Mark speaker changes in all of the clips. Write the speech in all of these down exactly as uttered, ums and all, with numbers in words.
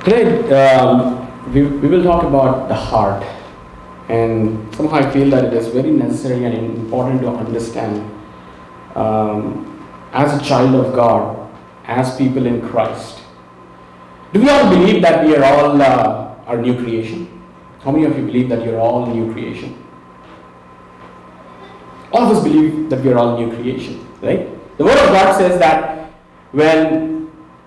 Speaker 1: Today, um, we, we will talk about the heart, and somehow I feel that it is very necessary and important to understand um, as a child of God, as people in Christ. Do we all believe that we are all uh, our new creation? How many of you believe that you're all new creation? All of us believe that we are all new creation, right? The Word of God says that when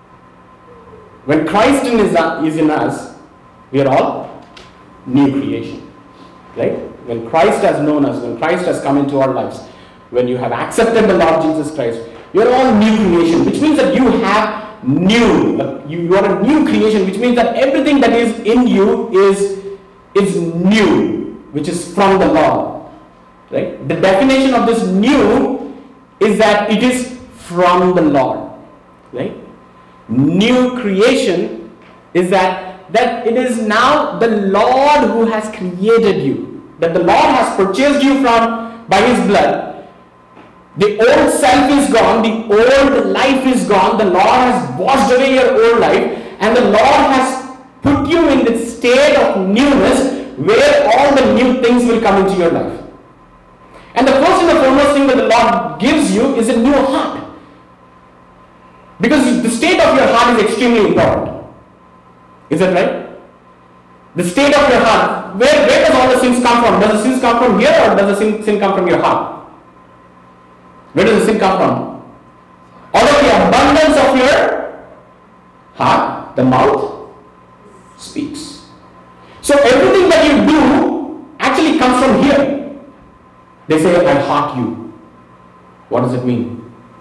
Speaker 1: When Christ in is, is in us, we are all new creation. Right? When Christ has known us, when Christ has come into our lives, when you have accepted the Lord Jesus Christ, you are all new creation, which means that you have new. You, you are a new creation, which means that everything that is in you is, is new, which is from the Lord. Right? The definition of this new is that it is from the Lord. Right? New creation is that that it is now the Lord who has created you, that the Lord has purchased you from by His blood. The old self is gone, the old life is gone, the Lord has washed away your old life, and the Lord has put you in this state of newness where all the new things will come into your life. And the first and the foremost thing that the Lord gives you is a new heart. Because the state of your heart is extremely important. Is that right? The state of your heart. Where, where does all the sins come from? Does the sins come from here, or does the sin, sin come from your heart? Where does the sin come from? Out of the abundance of your heart, the mouth speaks. So everything that you do actually comes from here. They say, I heart you. What does it mean?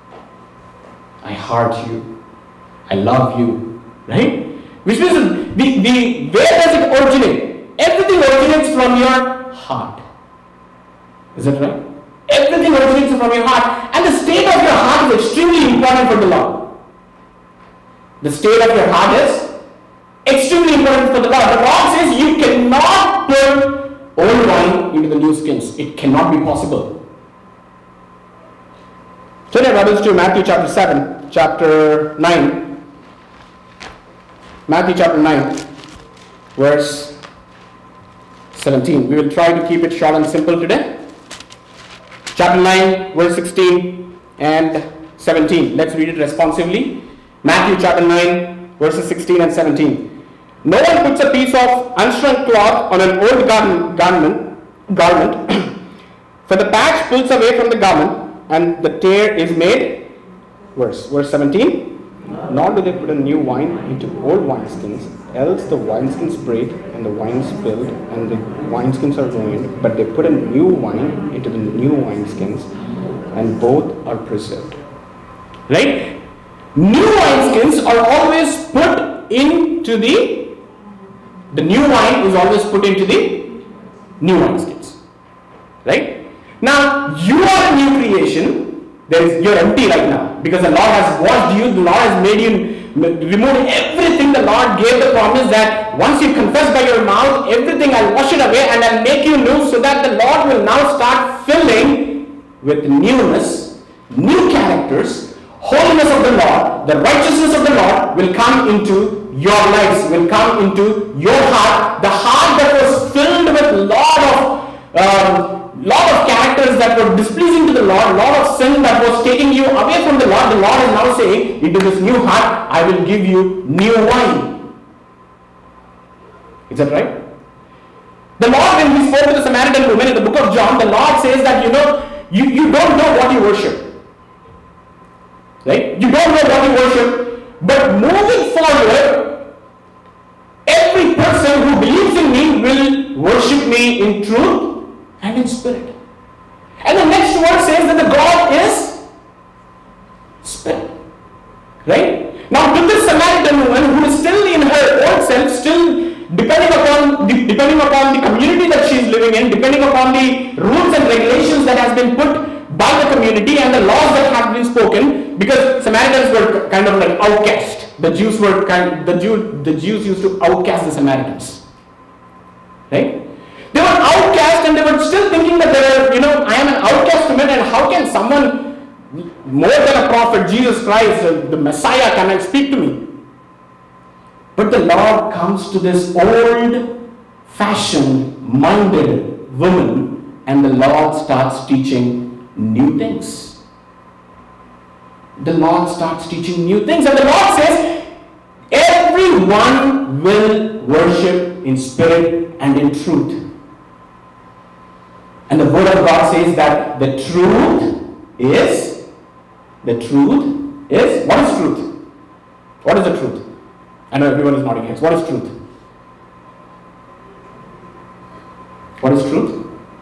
Speaker 1: I heart you. I love you. Right? Which means the, the where does it originate? Everything originates from your heart. Is that right? Everything originates from your heart. And the state of your heart is extremely important for the Lord. The state of your heart is extremely important for the Lord. The Lord says you cannot put old wine into the new skins. It cannot be possible. Turn your Bibles to Matthew chapter seven, chapter nine. Matthew chapter nine, verse seventeen. We will try to keep it short and simple today. Chapter nine, verse sixteen and seventeen. Let's read it responsively. Matthew chapter nine, verses sixteen and seventeen. No one puts a piece of unshrunk cloth on an old garment, garment, garment for the patch pulls away from the garment, and the tear is made worse. Verse seventeen. Nor do they put a new wine into old wineskins, else the wineskins break and the wine spilled and the wineskins are ruined. But they put a new wine into the new wineskins, and both are preserved. Right? New wineskins are always put into the the new wine is always put into the new wineskins. Right? Now, you are a new creation. There is, you're empty right now because the Lord has washed you. The Lord has made you, removed everything. The Lord gave the promise that once you confess by your mouth, everything I'll wash it away and I'll make you new, so that the Lord will now start filling with newness, new characters, holiness of the Lord, the righteousness of the Lord will come into your lives, will come into your heart. The heart that was filled with a lot of um, lot of characters that were displeasing to the Lord, a lot of sin that was taking you away from the Lord, the Lord is now saying, into this new heart, I will give you new wine. Is that right? The Lord, when He spoke to the Samaritan woman in the book of John, the Lord says that, you know, you, you don't know what you worship. Right? You don't know what you worship, but moving forward, every person who believes in me will worship me in truth and in spirit. And the next word says that the God is spirit. Right? Now to this Samaritan woman who is still in her old self, still depending upon the, depending upon the community that she is living in, depending upon the rules and regulations that has been put by the community and the laws that have been spoken, because Samaritans were kind of like outcast. The Jews were kind the Jew the Jews used to outcast the Samaritans. Right? They were outcast and they were still thinking that they were, you know, I am an outcast woman, and how can someone more than a prophet, Jesus Christ, the Messiah, come and speak to me? But the Lord comes to this old-fashioned minded woman, and the Lord starts teaching new things. The Lord starts teaching new things, and the Lord says, everyone will worship in spirit and in truth. And the word of God says that the truth is, the truth is, what is truth? What is the truth? I know everyone is nodding heads. What is truth? What is truth?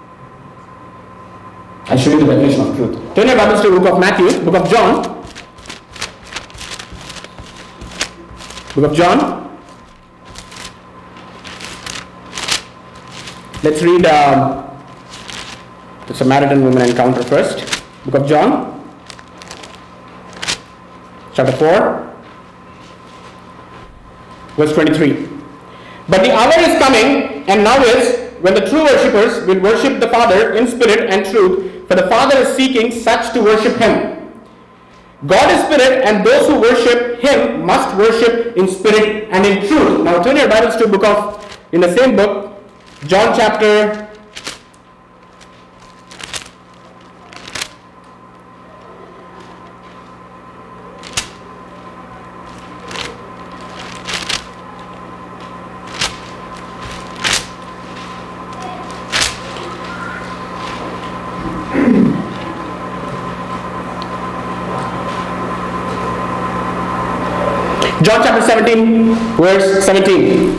Speaker 1: I'll show you the definition of truth. Turn your Bibles to the book of Matthew, book of John. Book of John. Let's read um, the Samaritan woman encounter first. Book of John, chapter four, verse twenty-three. But the hour is coming, and now is, when the true worshippers will worship the Father in spirit and truth, for the Father is seeking such to worship Him. God is spirit, and those who worship Him must worship in spirit and in truth. Now turn your Bibles to book of, in the same book, John chapter John chapter seventeen, verse seventeen.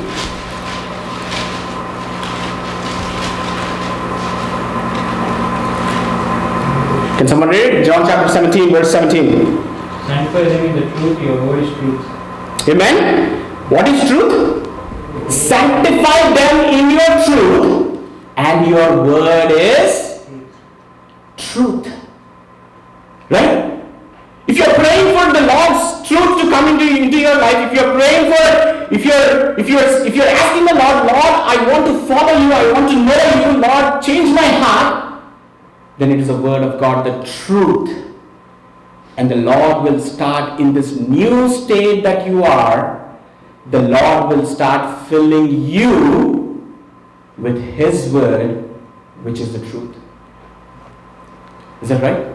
Speaker 1: Can someone read it? John chapter seventeen, verse seventeen.
Speaker 2: Sanctify them in the truth, your word is truth.
Speaker 1: Amen. What is truth? Sanctify them in your truth, and your word is truth. Right? If you're praying for the Lord's truth to come into, into your life, if you're praying for, if you're if you're if you're asking the Lord, Lord, I want to follow you, I want to know you, Lord, change my heart, then it is the word of God, the truth. And the Lord will start in this new state that you are, the Lord will start filling you with His word, which is the truth. Is that right?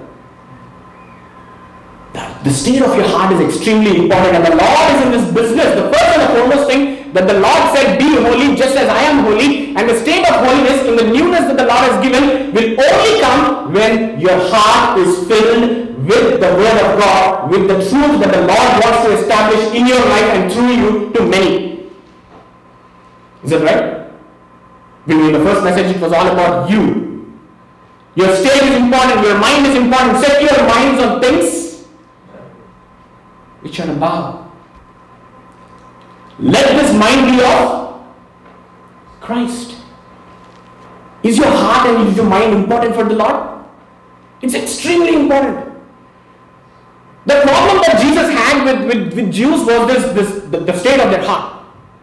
Speaker 1: The state of your heart is extremely important, and the Lord is in this business. The first and the foremost thing that the Lord said, be holy just as I am holy, and the state of holiness in the newness that the Lord has given will only come when your heart is filled with the word of God, with the truth that the Lord wants to establish in your life and through you to many. Is that right? In the first message it was all about you. Your state is important, your mind is important. Set your minds on things which are above. Let this mind be of Christ. Is your heart and is your mind important for the Lord? It's extremely important. The problem that Jesus had with, with, with Jews was this, this the, the state of their heart.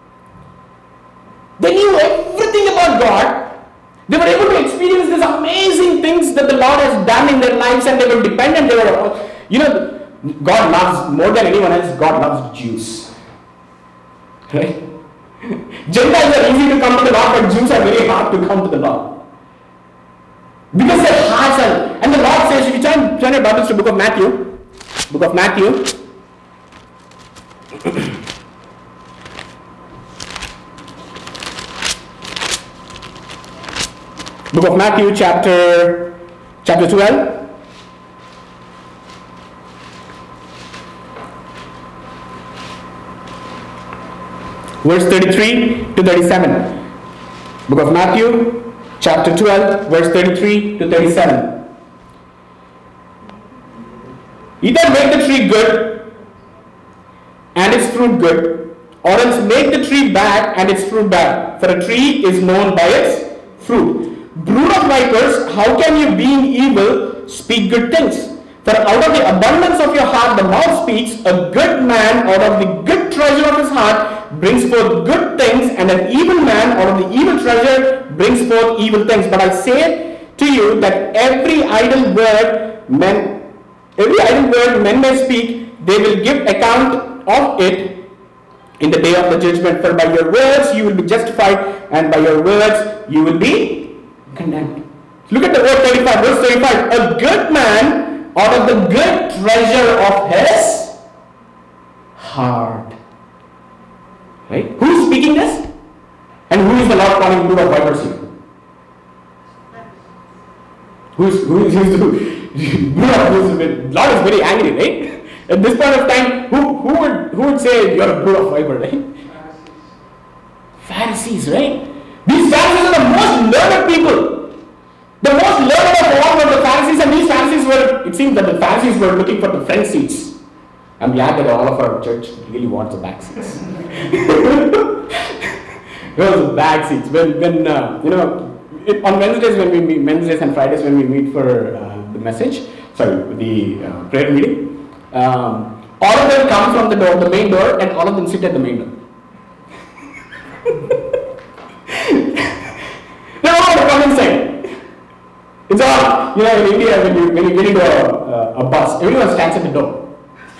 Speaker 1: They knew everything about God. They were able to experience these amazing things that the Lord has done in their lives, and they were dependent. They were, you know, God loves, more than anyone else, God loves Jews. Right? Gentiles are easy to come to the Lord, but Jews are very hard to come to the Lord. Because their hearts are, and the Lord says, if you turn, turn your Bibles to the book of Matthew, book of Matthew, book of Matthew, chapter, chapter twelve. Verse thirty-three to thirty-seven. Book of Matthew, chapter twelve, verse thirty-three to thirty-seven. Either make the tree good and its fruit good, or else make the tree bad and its fruit bad. For a tree is known by its fruit. Brood of vipers, how can you, being evil, speak good things? For out of the abundance of your heart the mouth speaks. A good man out of the good treasure of his heart brings forth good things, and an evil man out of the evil treasure brings forth evil things. But I say to you that every idle word men, every idle word men may speak, they will give account of it in the day of the judgment. For by your words you will be justified, and by your words you will be condemned. Look at the word thirty-five, verse thirty-five. A good man out of the good treasure of his heart. Right? Who is speaking this? And who is the Lord calling brood of vipers here? Who is who is who is brood of vipers? Lord is very angry, right? At this point of time, who who would who would say you're a brood of vipers, right? Pharisees, right? These Pharisees are the most learned people. The most learned of all were the Pharisees, and these Pharisees were, it seems that the Pharisees were looking for the front seats. I'm glad that all of our church really wants the back seats. Those back seats. When, when uh, you know, it, on Wednesdays when we meet, Wednesdays and Fridays when we meet for uh, the message, sorry, the uh, prayer meeting, um, all of them come from the door, the main door, and all of them sit at the main door. They're all on the common side. It's all, you know, in India, when you, when you get into a, a, a bus, everyone stands at the door.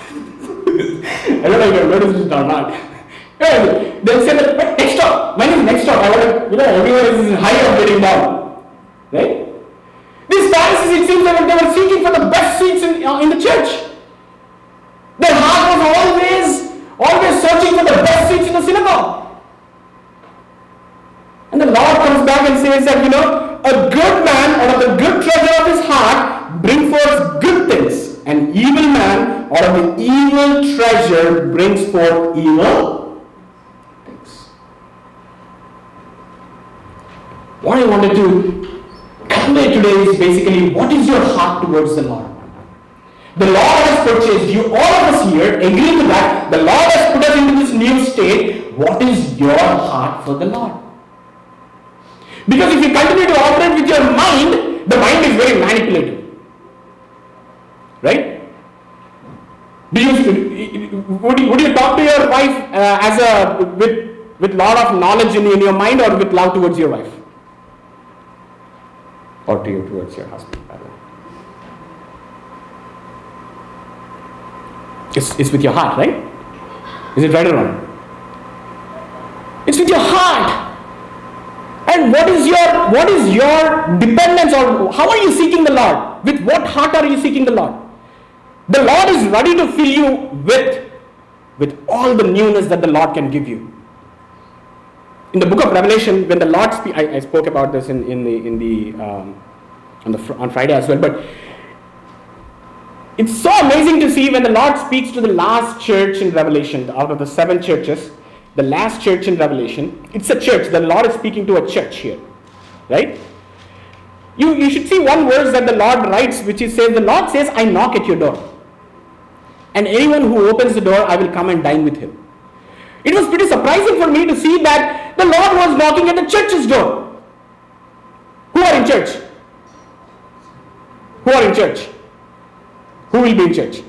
Speaker 1: I don't know if you've noticed it or not. Yeah, they'll say that, but next stop, mine is next stop. I want to, you know, everyone is high up getting down. Right? These Pharisees, it seems that they were seeking for the best seats in, uh, in the church. Their heart was always, always searching for the best seats in the synagogue. And the Lord comes back and says that, you know, a good man out of the good treasure of his heart brings forth good things. An evil man out of the evil treasure brings forth evil things. What I wanted to convey today is basically, what is your heart towards the Lord? The Lord has purchased you, all of us here, agree to that. The Lord has put us into this new state. What is your heart for the Lord? Because if you continue to operate with your mind, the mind is very manipulative. Right? Do you, would, you, would you talk to your wife uh, as a with with lot of knowledge in, in your mind, or with love towards your wife? Or to you towards your husband, by the way. It's, it's with your heart, right? Is it right or wrong? It's with your heart. And what is your what is your dependence, or how are you seeking the Lord? With what heart are you seeking the Lord? The Lord is ready to fill you with, with all the newness that the Lord can give you. In the book of Revelation, when the Lord speaks, I, I spoke about this in, in the in the um, on the on Friday as well, but it's so amazing to see when the Lord speaks to the last church in Revelation, out of the seven churches. The last church in Revelation, it's a church. The Lord is speaking to a church here, right? You, you should see one verse that the Lord writes, which is says, the Lord says, I knock at your door. And anyone who opens the door, I will come and dine with him. It was pretty surprising for me to see that the Lord was knocking at the church's door. Who are in church? Who are in church? Who will be in church?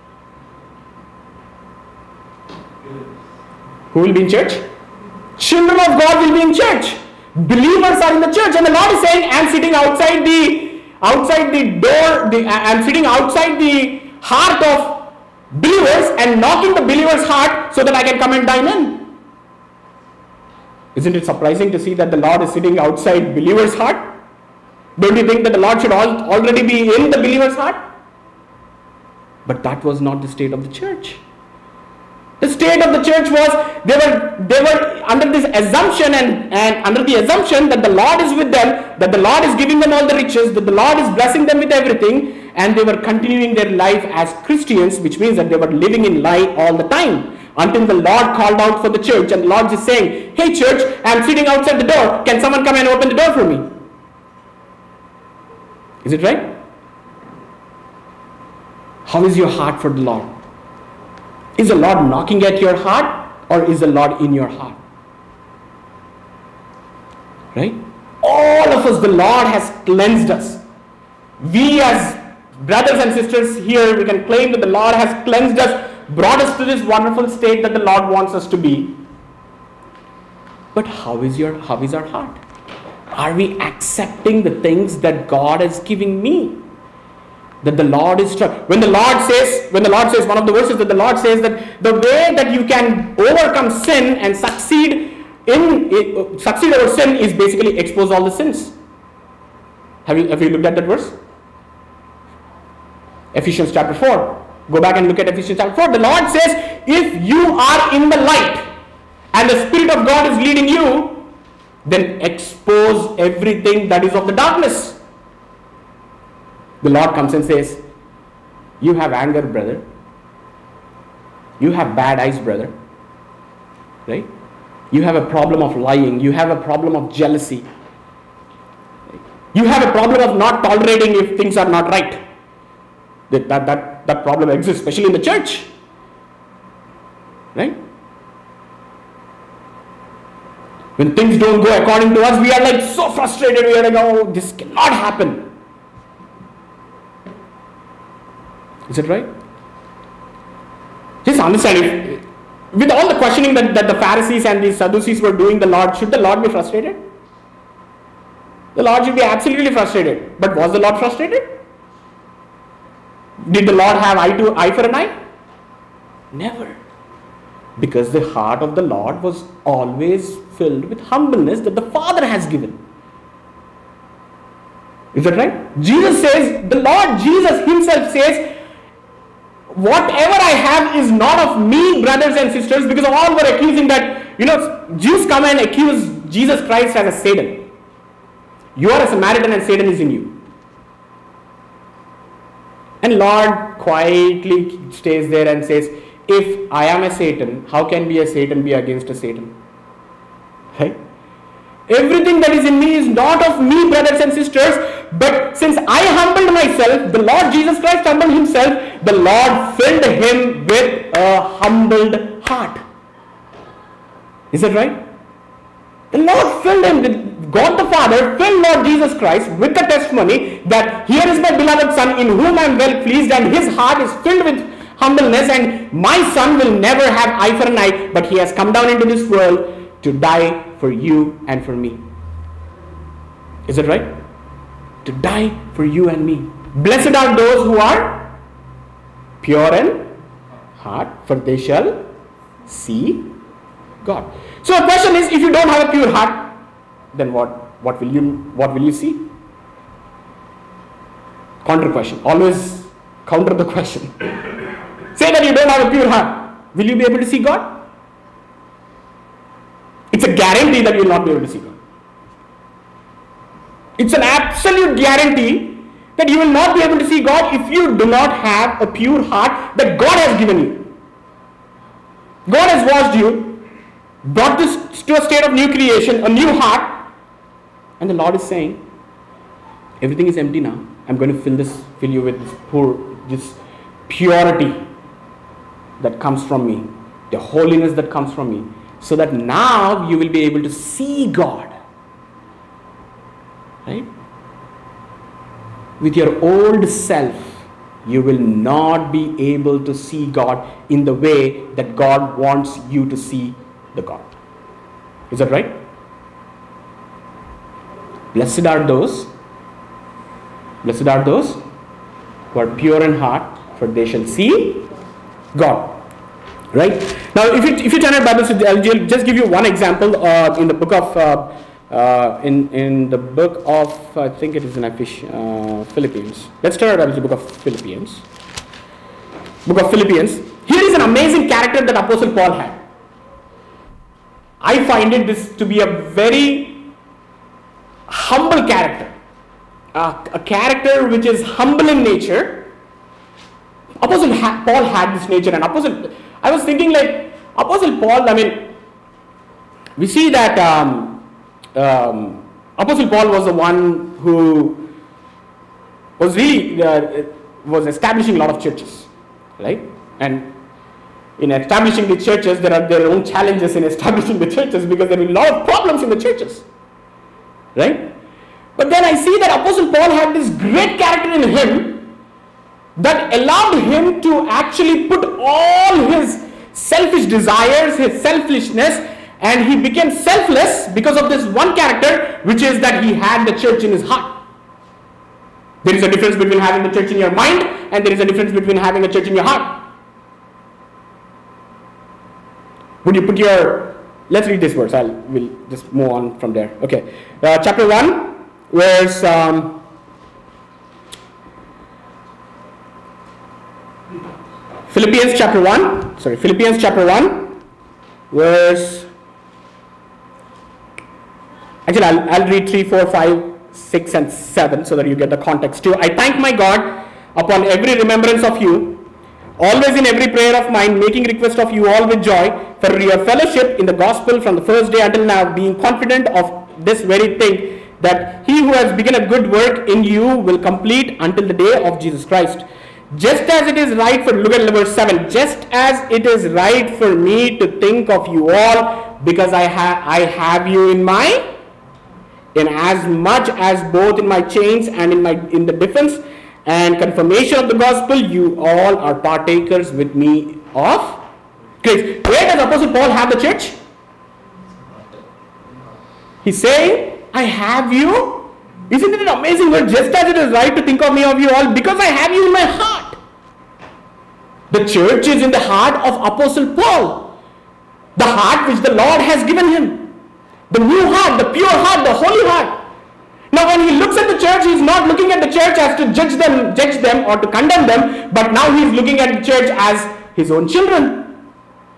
Speaker 1: Who will be in church? Children of God will be in church. Believers are in the church, and the Lord is saying, I am sitting outside the outside the door. The, I am sitting outside the heart of believers and knocking the believer's heart so that I can come and dine in. Isn't it surprising to see that the Lord is sitting outside believers' heart? Don't you think that the Lord should all, already be in the believer's heart? But that was not the state of the church. The state of the church was, they were they were under this assumption and, and under the assumption that the Lord is with them, that the Lord is giving them all the riches, that the Lord is blessing them with everything, and they were continuing their life as Christians, which means that they were living in lie all the time. Until the Lord called out for the church, and the Lord is saying, hey church, I am sitting outside the door, can someone come and open the door for me? Is it right? How is your heart for the Lord? Is the Lord knocking at your heart, or is the Lord in your heart? Right? All of us, the Lord has cleansed us. We as brothers and sisters here, we can claim that the Lord has cleansed us, brought us to this wonderful state that the Lord wants us to be. But how is your, how is our heart? Are we accepting the things that God is giving me? that the Lord is strong. When the Lord says, when the Lord says, one of the verses that the Lord says that the way that you can overcome sin and succeed in, in succeed over sin is basically expose all the sins. Have you, have you looked at that verse? Ephesians chapter four. Go back and look at Ephesians chapter four. The Lord says, if you are in the light and the Spirit of God is leading you, then expose everything that is of the darkness. The Lord comes and says, you have anger, brother. You have bad eyes, brother. Right? You have a problem of lying. You have a problem of jealousy. You have a problem of not tolerating if things are not right. That, that, that, that problem exists, especially in the church. Right? When things don't go according to us, we are like so frustrated. We are like, oh, this cannot happen. Is it right? Just understand, if, with all the questioning that, that the Pharisees and the Sadducees were doing the Lord, should the Lord be frustrated? The Lord should be absolutely frustrated. But was the Lord frustrated? Did the Lord have eye to eye for an eye? Never. Because the heart of the Lord was always filled with humbleness that the Father has given. Is that right? Jesus says, the Lord Jesus himself says, whatever I have is not of me, brothers and sisters, because all were accusing that, you know, Jews come and accuse Jesus Christ as a Satan. You are a Samaritan and Satan is in you. And Lord quietly stays there and says, if I am a Satan, how can be a Satan be against a Satan? Right? Everything that is in me is not of me, brothers and sisters, but since I humbled myself, the Lord Jesus Christ humbled himself, the Lord filled him with a humbled heart. Is that right? The Lord filled him with, God the Father filled Lord Jesus Christ with the testimony that here is my beloved Son in whom I am well pleased, and his heart is filled with humbleness, and my Son will never have eye for an eye, but he has come down into this world to die for you and for me. Is it right? To die for you and me. Blessed are those who are pure in heart, for they shall see God. So the question is, if you don't have a pure heart, then what, what will you what will you see? Counter question. Always counter the question. Say that you don't have a pure heart. Will you be able to see God? It's a guarantee that you will not be able to see God. It's an absolute guarantee that you will not be able to see God if you do not have a pure heart that God has given you. God has washed you, brought this to a state of new creation, a new heart, and the Lord is saying, everything is empty now. I'm going to fill this, fill you with this poor, this purity that comes from me, the holiness that comes from me, so that now you will be able to see God. Right? With your old self, you will not be able to see God in the way that God wants you to see the God. Is that right? Blessed are those, blessed are those who are pure in heart, for they shall see God. Right? Now, if you if you turn your Bibles, I'll just give you one example uh, in the book of uh, uh, in in the book of I think it is in uh, Philippians. Let's turn our Bibles to the book of Philippians. Book of Philippians. Here is an amazing character that Apostle Paul had. I find it this to be a very humble character, uh, a character which is humble in nature. Apostle ha- Paul had this nature, and Apostle. I was thinking like Apostle Paul, I mean, we see that um, um, Apostle Paul was the one who was really, uh, was establishing a lot of churches, right? And in establishing the churches, there are their own challenges in establishing the churches because there are a lot of problems in the churches, right? But then I see that Apostle Paul had this great character in him that allowed him to actually put all his selfish desires, his selfishness, and he became selfless because of this one character, which is that he had the church in his heart. There is a difference between having the church in your mind and there is a difference between having a church in your heart. Would you put your, let's read this verse, I'll we'll just move on from there. Okay, uh, chapter one, verse, um, Philippians chapter one, sorry, Philippians chapter one, verse, actually I'll, I'll read three, four, five, six and seven so that you get the context too. I thank my God upon every remembrance of you, always in every prayer of mine, making request of you all with joy for your fellowship in the gospel from the first day until now, being confident of this very thing, that he who has begun a good work in you will complete until the day of Jesus Christ. Just as it is right for, look at verse seven, just as it is right for me to think of you all, because I, ha I have you in my, in as much as both in my chains and in my in the defense and confirmation of the gospel, you all are partakers with me of grace. Where does Apostle Paul have the church? He's saying, I have you. Isn't it an amazing word? Just as it is right to think of me of you all, because I have you in my heart. The church is in the heart of Apostle Paul. The heart which the Lord has given him. The new heart, the pure heart, the holy heart. Now when he looks at the church, he is not looking at the church as to judge them, judge them or to condemn them, but now he is looking at the church as his own children.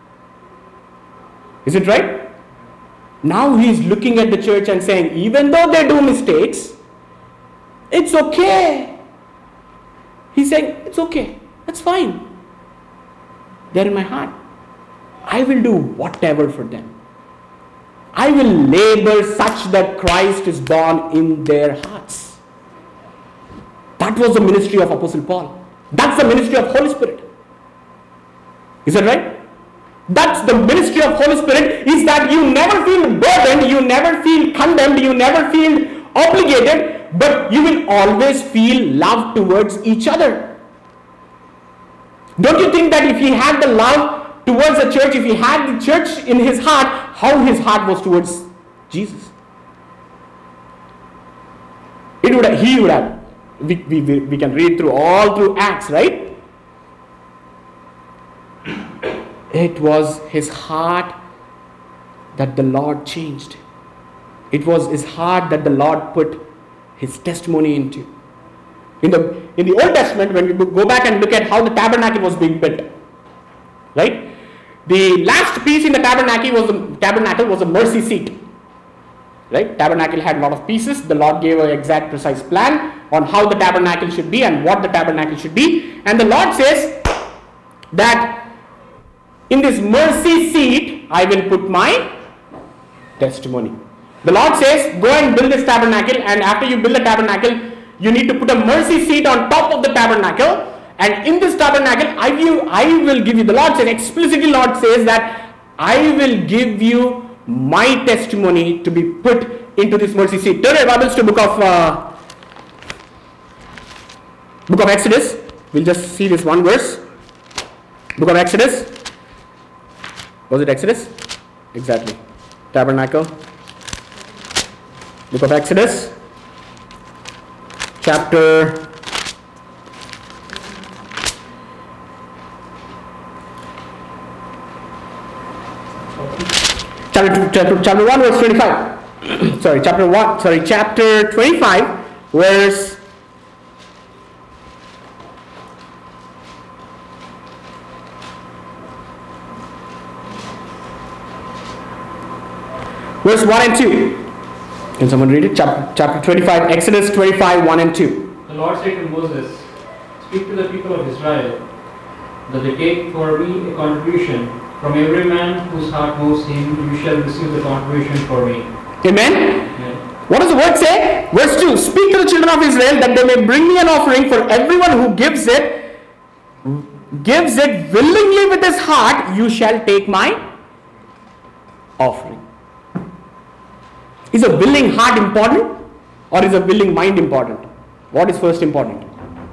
Speaker 1: Is it right? Now he is looking at the church and saying, even though they do mistakes, it's okay. He's saying, it's okay, that's fine. They're in my heart. I will do whatever for them. I will labor such that Christ is born in their hearts. That was the ministry of Apostle Paul. That's the ministry of Holy Spirit. Is that right? That's the ministry of Holy Spirit, is that you never feel burdened, you never feel condemned, you never feel obligated, but you will always feel love towards each other. Don't you think that if he had the love towards the church, if he had the church in his heart, how his heart was towards Jesus? It would have, he would have, we, we, we can read through all through Acts, right? It was his heart that the Lord changed. It was his heart that the Lord put his testimony into. In the, in the Old Testament, when we go back and look at how the tabernacle was being built, right? The last piece in the tabernacle was the tabernacle was a mercy seat. Right? Tabernacle had a lot of pieces. The Lord gave an exact precise plan on how the tabernacle should be and what the tabernacle should be. And the Lord says that in this mercy seat I will put my testimony. The Lord says, go and build this tabernacle, and after you build the tabernacle, you need to put a mercy seat on top of the tabernacle. And in this tabernacle, I will, I will give you, the Lord says, explicitly Lord says that I will give you my testimony to be put into this mercy seat. Turn your Bibles to book of, uh, book of Exodus. We'll just see this one verse. Book of Exodus. Was it Exodus? Exactly. Tabernacle. Book of Exodus. Chapter Chapter, chapter, chapter one, verse twenty-five. sorry, chapter one, sorry, chapter twenty-five, verse verse one and two. Can someone read it? Chapter, chapter twenty-five, Exodus twenty-five, one and two.
Speaker 2: The Lord said to Moses, speak to the people of Israel, that they take for me a contribution. From every man whose heart moves him, you shall receive the contribution for me.
Speaker 1: Amen?
Speaker 2: Amen.
Speaker 1: What does the word say? Verse two. Speak to the children of Israel that they may bring me an offering, for everyone who gives it, gives it willingly with his heart, you shall take my offering. Is a willing heart important, or is a willing mind important? What is first important?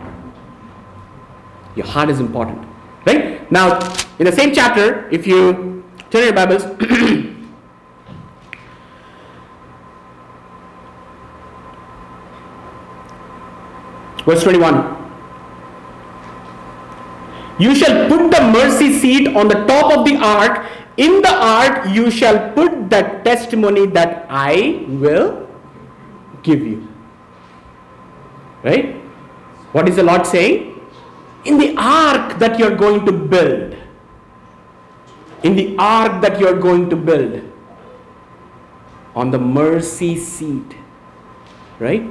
Speaker 1: Your heart is important. Right? Now, in the same chapter, if you turn your Bibles, Verse twenty-one. You shall put the mercy seat on the top of the ark. In the ark you shall put the testimony that I will give you. Right? What is the Lord saying? In the ark that you are going to build, in the ark that you are going to build, on the mercy seat, right?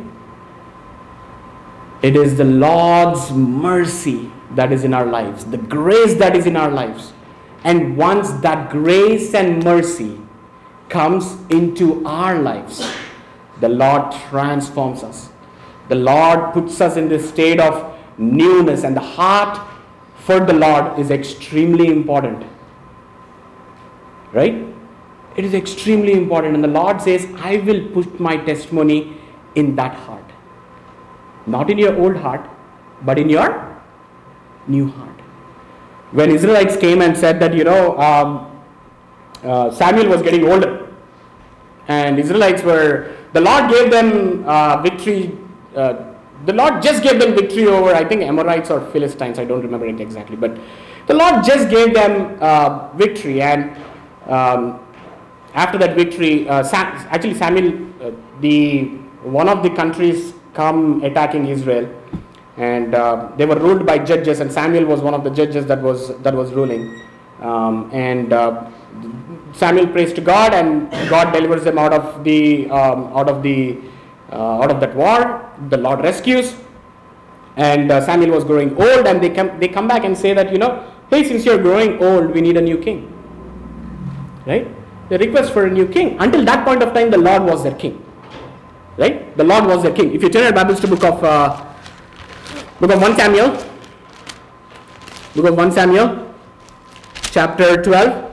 Speaker 1: It is the Lord's mercy that is in our lives, the grace that is in our lives. And once that grace and mercy comes into our lives, the Lord transforms us. The Lord puts us in this state of newness, and the heart for the Lord is extremely important. Right? It is extremely important. And the Lord says, I will put my testimony in that heart. Not in your old heart, but in your new heart. When Israelites came and said that, you know, um, uh, Samuel was getting older, and Israelites were, the Lord gave them uh, victory, uh, the Lord just gave them victory over, I think, Amorites or Philistines, I don't remember it exactly, but the Lord just gave them uh, victory, and um, after that victory, uh, Sam, actually Samuel, uh, the one of the countries come attacking Israel, and uh, they were ruled by judges, and Samuel was one of the judges that was that was ruling, um, and uh, Samuel prays to God, and God delivers them out of the um, out of the uh, out of that war. The Lord rescues, and uh, Samuel was growing old, and they come they come back and say that, you know, hey, since you're growing old, we need a new king. Right? They request for a new king. Until that point of time, the Lord was their king. Right? The Lord was their king. If you turn your Bibles to book of uh, book of First Samuel, book of First Samuel, chapter twelve.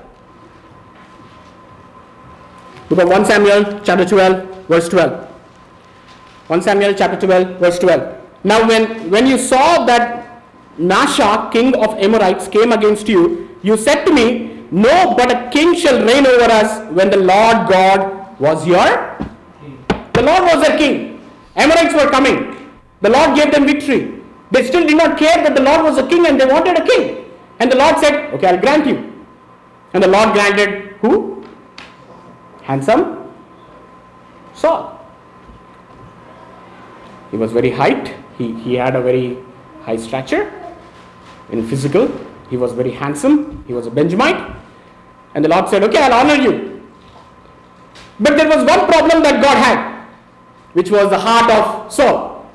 Speaker 1: Book of First Samuel, chapter twelve, verse twelve. First Samuel, chapter twelve, verse twelve. Now, when when you saw that Nasha, king of Amorites, came against you, you said to me, no, but a king shall reign over us, when the Lord God was your king. The Lord was their king. Amorites were coming. The Lord gave them victory. They still did not care that the Lord was a king, and they wanted a king. And the Lord said, okay, I'll grant you. And the Lord granted who? Handsome Saul. He was very height. He, he had a very high stature in physical. He was very handsome. He was a Benjamite. And the Lord said, okay, I'll honor you. But there was one problem that God had, which was the heart of Saul.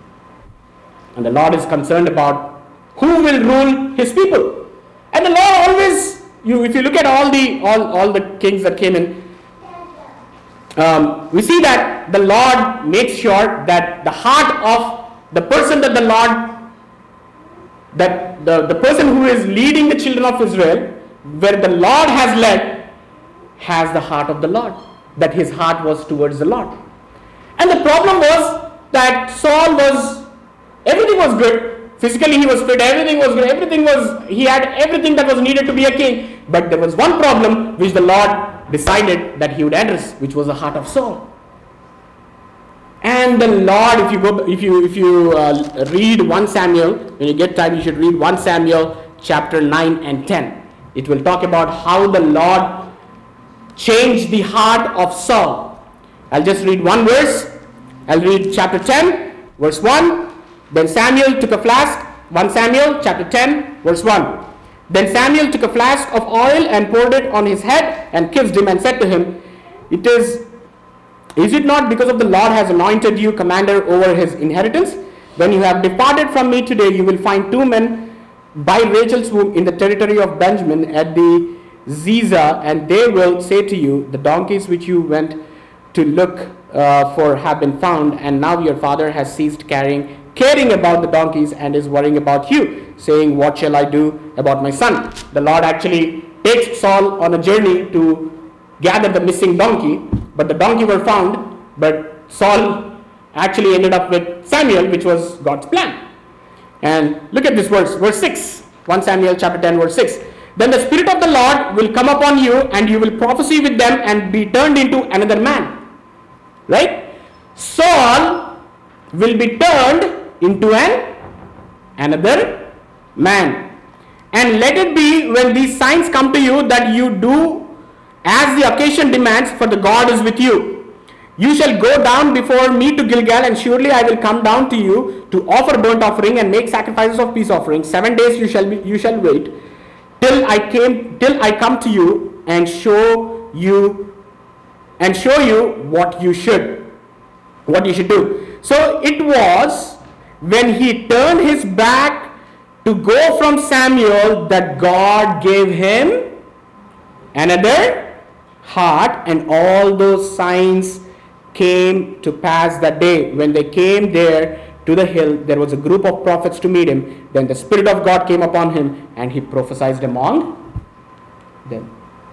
Speaker 1: And the Lord is concerned about who will rule his people. And the Lord always, you, if you look at all the all, all the kings that came in, um, we see that the Lord makes sure that the heart of the person that the Lord that the, the person who is leading the children of Israel, where the Lord has led, has the heart of the Lord, that his heart was towards the Lord. And the problem was that Saul was, everything was good, physically he was fit, everything was good, everything was, he had everything that was needed to be a king, but there was one problem which the Lord decided that he would address, which was the heart of Saul. And the Lord, if you go, if you if you uh, read First Samuel, when you get time, you should read First Samuel chapter nine and ten. It will talk about how the Lord changed the heart of Saul. I'll just read one verse. I'll read chapter ten, verse one. Then Samuel took a flask. First Samuel chapter ten, verse one. Then Samuel took a flask of oil and poured it on his head and kissed him and said to him, "It is." Is it not because of the Lord has anointed you commander over his inheritance? When you have departed from me today, you will find two men by Rachel's womb in the territory of Benjamin at the Ziza, and they will say to you, the donkeys which you went to look uh, for have been found, and now your father has ceased carrying, caring about the donkeys and is worrying about you, saying, what shall I do about my son? The Lord actually takes Saul on a journey to gather the missing donkey. But the donkey were found, but Saul actually ended up with Samuel, which was God's plan. And look at this verse, verse six, First Samuel chapter ten, verse six. Then the Spirit of the Lord will come upon you, and you will prophesy with them and be turned into another man. Right? Saul will be turned into an another man. And let it be when these signs come to you that you do as the occasion demands, for the God is with you. You shall go down before me to Gilgal, and surely I will come down to you to offer burnt offering and make sacrifices of peace offering. Seven days you shall be, you shall wait till I came till I come to you and show you and show you what you should what you should do. So it was when he turned his back to go from Samuel that God gave him another heart, and all those signs came to pass that day. When they came there to the hill, there was a group of prophets to meet him. Then the Spirit of God came upon him, and he prophesied among them.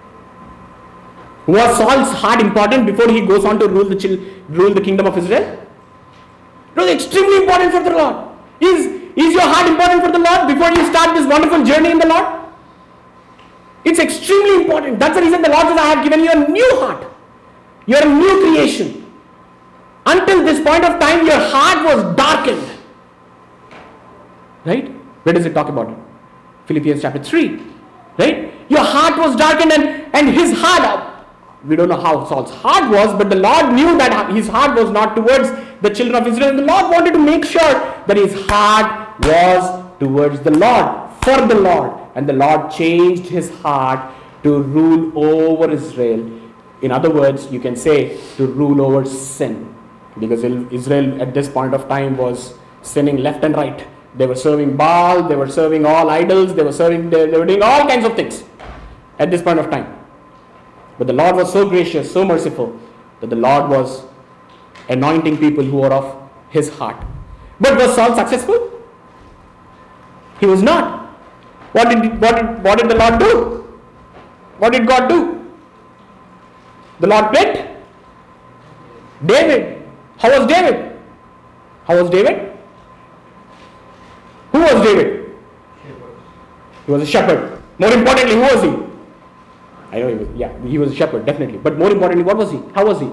Speaker 1: Was Saul's heart important before he goes on to rule the chil- rule the kingdom of Israel? It was extremely important for the Lord. Is, is your heart important for the Lord before you start this wonderful journey in the Lord? It's extremely important. That's the reason the Lord says, I have given you a new heart. You are a new creation. Until this point of time, your heart was darkened. Right? Where does it talk about it? Philippians chapter three. Right? Your heart was darkened, and, and his heart, we don't know how Saul's heart was, but the Lord knew that his heart was not towards the children of Israel. And the Lord wanted to make sure that his heart was towards the Lord, for the Lord. And the Lord changed his heart to rule over Israel. In other words, you can say to rule over sin. Because Israel at this point of time was sinning left and right. They were serving Baal, they were serving all idols, they were serving, they, they were doing all kinds of things at this point of time. But the Lord was so gracious, so merciful, that the Lord was anointing people who were of his heart. But was Saul successful? He was not. What did, what did, what did the Lord do? What did God do? The Lord picked David. How was David? How was David? Who was David? He was a shepherd. More importantly, who was he? I know he was, yeah, he was a shepherd, definitely. But more importantly, what was he? How was he?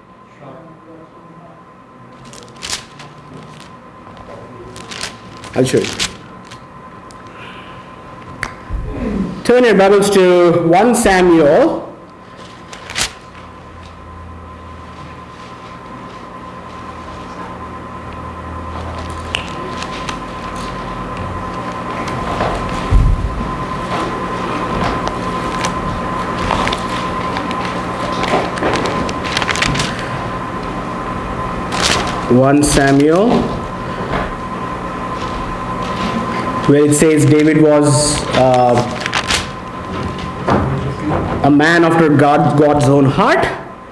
Speaker 1: I'll show you. Turn your Bibles to First Samuel. First Samuel, where it says David was uh, a man after God, God's own heart.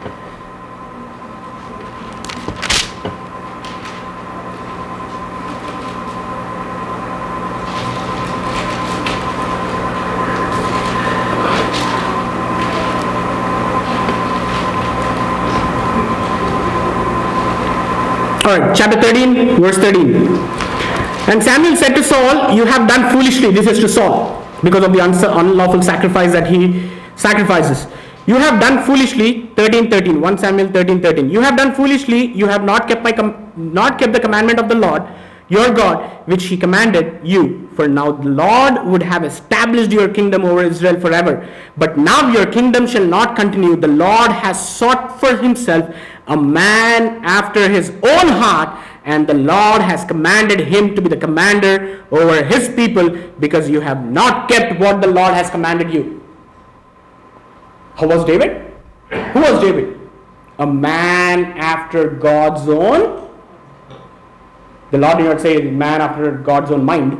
Speaker 1: Alright, chapter thirteen, verse thirteen. And Samuel said to Saul, you have done foolishly. This is to Saul, because of the unlawful sacrifice that he sacrifices. You have done foolishly, thirteen thirteen, First Samuel thirteen thirteen. You have done foolishly, you have not kept my com- not kept the commandment of the Lord, your God, which he commanded you. For now the Lord would have established your kingdom over Israel forever. But now your kingdom shall not continue. The Lord has sought for himself a man after his own heart, and the Lord has commanded him to be the commander over his people, because you have not kept what the Lord has commanded you. How was David? Who was David? A man after God's own. The Lord did not say man after God's own mind.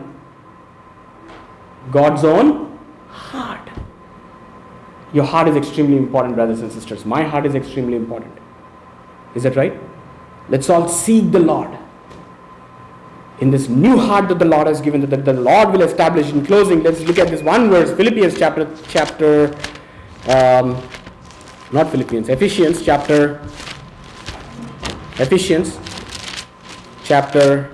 Speaker 1: God's own heart. Your heart is extremely important, brothers and sisters. My heart is extremely important. Is that right? Let's all seek the Lord in this new heart that the Lord has given, that the Lord will establish. In closing, let's look at this one verse, Philippians chapter, chapter, um, not Philippians, Ephesians chapter, Ephesians chapter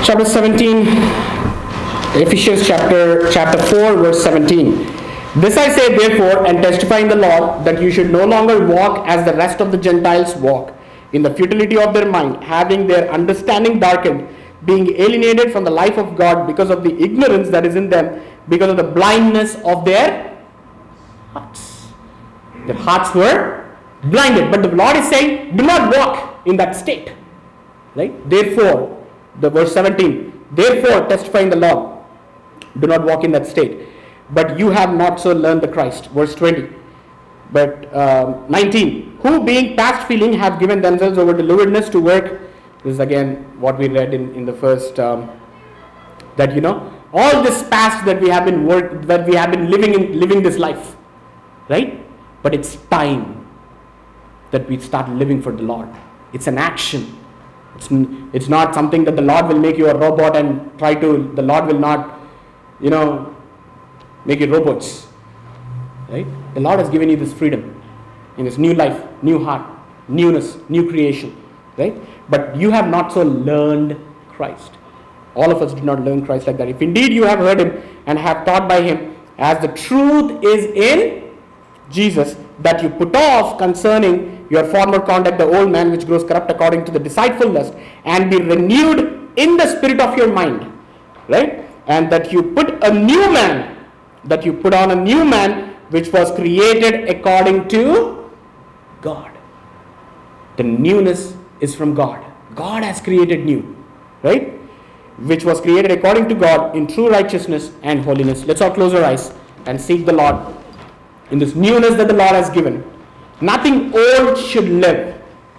Speaker 1: Chapter seventeen, Ephesians chapter, chapter four, verse seventeen. This I say therefore, and testify in the Lord, that you should no longer walk as the rest of the Gentiles walk, in the futility of their mind, having their understanding darkened, being alienated from the life of God because of the ignorance that is in them, because of the blindness of their hearts. Their hearts were blinded. But the Lord is saying, do not walk in that state. Right? Therefore, the verse seventeen, therefore testify in the Lord, do not walk in that state. But you have not so learned the Christ. Verse twenty. But um, nineteen, who being past feeling have given themselves over to lewdness to work. This is again what we read in, in the first, um, that you know, all this past that we have been work, that we have been living in, living this life, right? But it's time that we start living for the Lord. It's an action. It's, it's not something that the Lord will make you a robot and try to, the Lord will not, you know, make you robots, right? The Lord has given you this freedom in this new life, new heart, newness, new creation, right? But you have not so learned Christ. All of us did not learn Christ like that. If indeed you have heard Him and have taught by Him, as the truth is in Jesus, that you put off concerning your former conduct the old man which grows corrupt according to the deceitful lust, and be renewed in the spirit of your mind, right? And that you put a new man, that you put on a new man which was created according to God. The newness is from God. God has created new, right? Which was created according to God in true righteousness and holiness. Let's all close our eyes and seek the Lord in this newness that the Lord has given. Nothing old should live.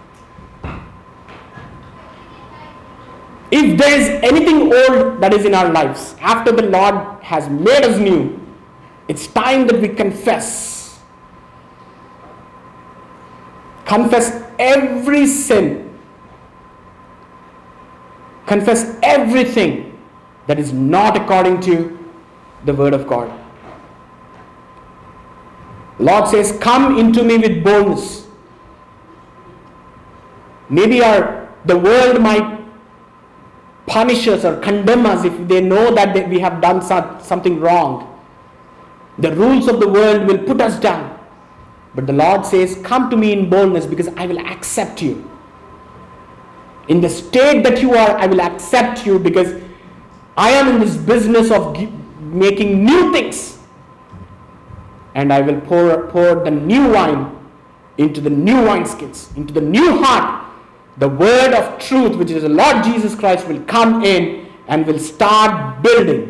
Speaker 1: If there is anything old that is in our lives, after the Lord has made us new, it's time that we confess. Confess every sin. Confess everything that is not according to the word of God. The Lord says, come into me with boldness. Maybe our, the world might punish us or condemn us if they know that they, we have done so, something wrong. The rules of the world will put us down. But the Lord says, come to me in boldness because I will accept you. In the state that you are, I will accept you because I am in this business of making new things. And I will pour, pour the new wine into the new wineskins, into the new heart. The word of truth, which is the Lord Jesus Christ, will come in and will start building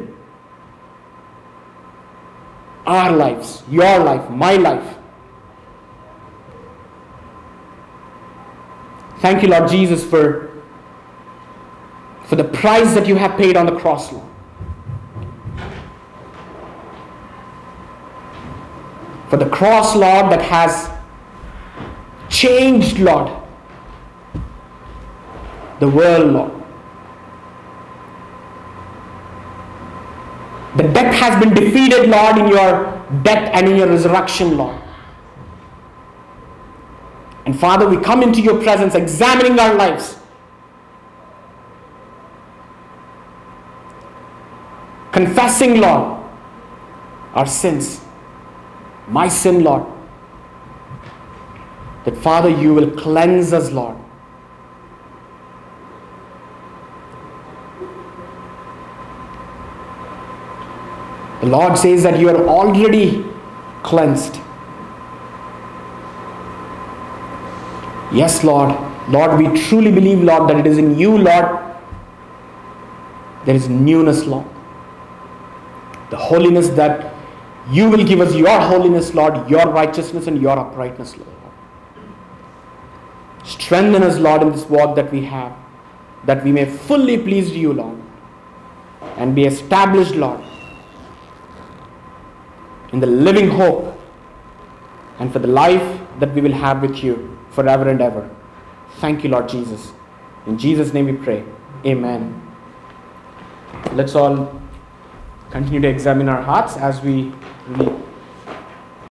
Speaker 1: our lives, your life, my life. Thank you, Lord Jesus, for, for the price that you have paid on the cross, Lord. For the cross, Lord, that has changed, Lord, the world, Lord. The death has been defeated, Lord, in your death and in your resurrection, Lord. And Father, we come into your presence examining our lives. Confessing, Lord, our sins. My sin, Lord. That, Father, you will cleanse us, Lord. The Lord says that you are already cleansed. Yes, Lord. Lord, we truly believe, Lord, that it is in you, Lord, there is newness, Lord. The holiness that you will give us, your holiness, Lord, your righteousness and your uprightness, Lord. Strengthen us, Lord, in this walk that we have, that we may fully please you, Lord, and be established, Lord, in the living hope and for the life that we will have with you forever and ever. Thank you, Lord Jesus. In Jesus' name we pray. Amen. Let's all continue to examine our hearts as we read.